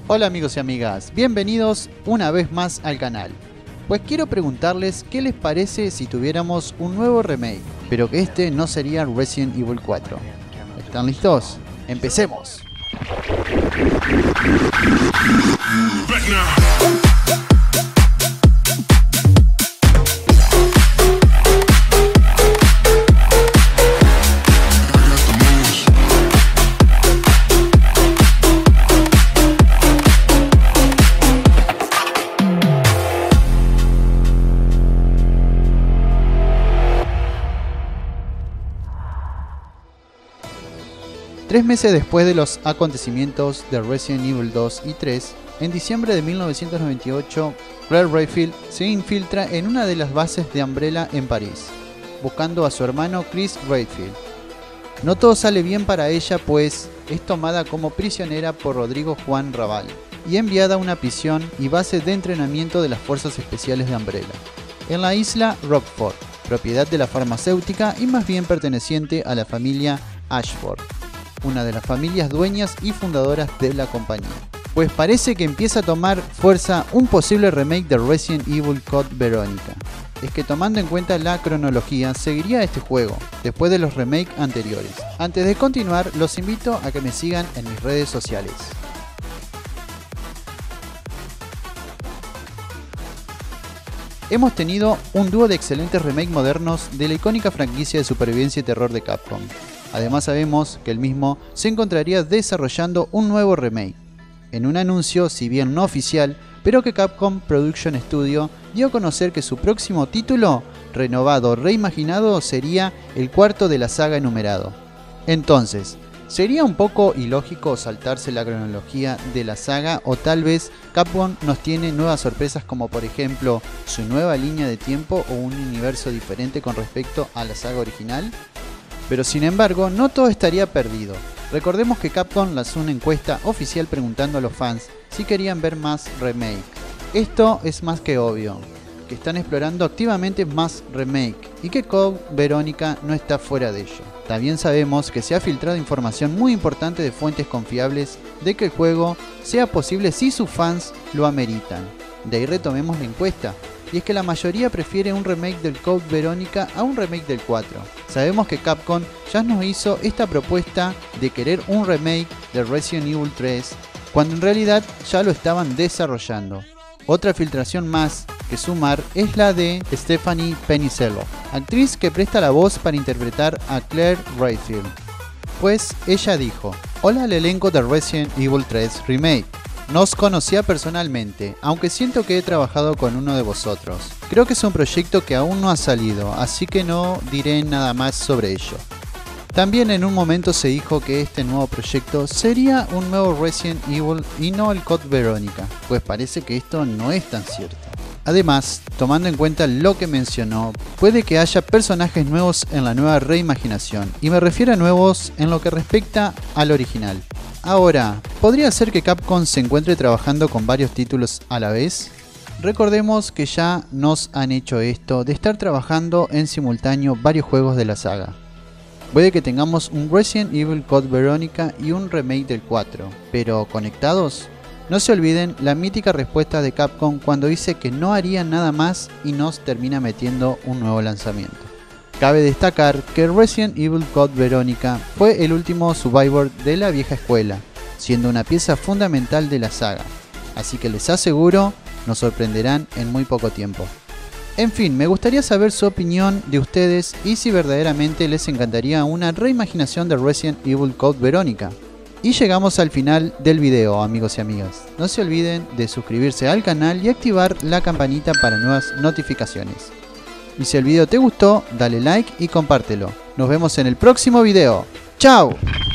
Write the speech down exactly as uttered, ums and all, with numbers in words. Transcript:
Hola amigos y amigas, bienvenidos una vez más al canal. Pues quiero preguntarles qué les parece si tuviéramos un nuevo remake, pero que este no sería Resident Evil cuatro. ¿Están listos? ¡Empecemos! Tres meses después de los acontecimientos de Resident Evil dos y tres, en diciembre de mil novecientos noventa y ocho, Claire Redfield se infiltra en una de las bases de Umbrella en París, buscando a su hermano Chris Redfield. No todo sale bien para ella, pues es tomada como prisionera por Rodrigo Juan Raval y enviada a una prisión y base de entrenamiento de las fuerzas especiales de Umbrella, en la isla Rockford, propiedad de la farmacéutica y más bien perteneciente a la familia Ashford, una de las familias dueñas y fundadoras de la compañía. Pues parece que empieza a tomar fuerza un posible remake de Resident Evil Code Veronica. Es que tomando en cuenta la cronología, seguiría este juego, después de los remakes anteriores. Antes de continuar, los invito a que me sigan en mis redes sociales. Hemos tenido un dúo de excelentes remakes modernos de la icónica franquicia de supervivencia y terror de Capcom. Además sabemos que el mismo se encontraría desarrollando un nuevo remake, en un anuncio si bien no oficial, pero que Capcom Production Studio dio a conocer que su próximo título, renovado o reimaginado, sería el cuarto de la saga enumerado. Entonces, ¿sería un poco ilógico saltarse la cronología de la saga, o tal vez Capcom nos tiene nuevas sorpresas como por ejemplo su nueva línea de tiempo o un universo diferente con respecto a la saga original? Pero sin embargo, no todo estaría perdido. Recordemos que Capcom lanzó una encuesta oficial preguntando a los fans si querían ver más remake. Esto es más que obvio, que están explorando activamente más remake y que Code Veronica no está fuera de ello. También sabemos que se ha filtrado información muy importante de fuentes confiables de que el juego sea posible si sus fans lo ameritan. De ahí retomemos la encuesta. Y es que la mayoría prefiere un remake del Code Veronica a un remake del cuatro. Sabemos que Capcom ya nos hizo esta propuesta de querer un remake de Resident Evil tres, cuando en realidad ya lo estaban desarrollando. Otra filtración más que sumar es la de Stephanie Penicello, actriz que presta la voz para interpretar a Claire Redfield. Pues ella dijo: "Hola al elenco de Resident Evil tres Remake. Nos conocía personalmente, aunque siento que he trabajado con uno de vosotros. Creo que es un proyecto que aún no ha salido, así que no diré nada más sobre ello". También en un momento se dijo que este nuevo proyecto sería un nuevo Resident Evil y no el Code Veronica, pues parece que esto no es tan cierto. Además, tomando en cuenta lo que mencionó, puede que haya personajes nuevos en la nueva reimaginación, y me refiero a nuevos en lo que respecta al original. Ahora, ¿podría ser que Capcom se encuentre trabajando con varios títulos a la vez? Recordemos que ya nos han hecho esto de estar trabajando en simultáneo varios juegos de la saga. Puede que tengamos un Resident Evil Code Veronica y un remake del cuatro, pero ¿conectados? No se olviden la mítica respuesta de Capcom cuando dice que no haría nada más y nos termina metiendo un nuevo lanzamiento. Cabe destacar que Resident Evil Code Veronica fue el último Survivor de la vieja escuela, siendo una pieza fundamental de la saga, así que les aseguro nos sorprenderán en muy poco tiempo. En fin, me gustaría saber su opinión de ustedes y si verdaderamente les encantaría una reimaginación de Resident Evil Code Veronica. Y llegamos al final del video, amigos y amigas. No se olviden de suscribirse al canal y activar la campanita para nuevas notificaciones. Y si el video te gustó, dale like y compártelo. Nos vemos en el próximo video. ¡Chao!